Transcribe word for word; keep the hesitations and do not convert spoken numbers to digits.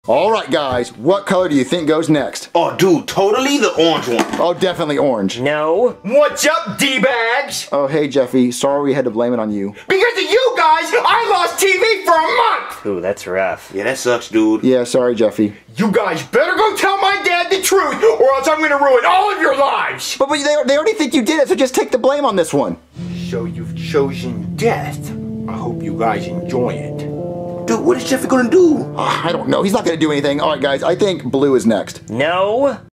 Alright guys, what color do you think goes next? Oh dude, totally the orange one. Oh, definitely orange. No. What's up, D-bags? Oh, hey Jeffy, sorry we had to blame it on you. Because of you guys, I lost T V for a month! Ooh, that's rough. Yeah, that sucks, dude. Yeah, sorry Jeffy. You guys better go tell my dad the truth, or else I'm gonna ruin all of your lives! But, but they, they already think you did it, so just take the blame on this one. So you've chosen death. I hope you guys enjoy it. Dude, what is Jeffy gonna do? Uh, I don't know, he's not gonna do anything. Alright guys, I think blue is next. No.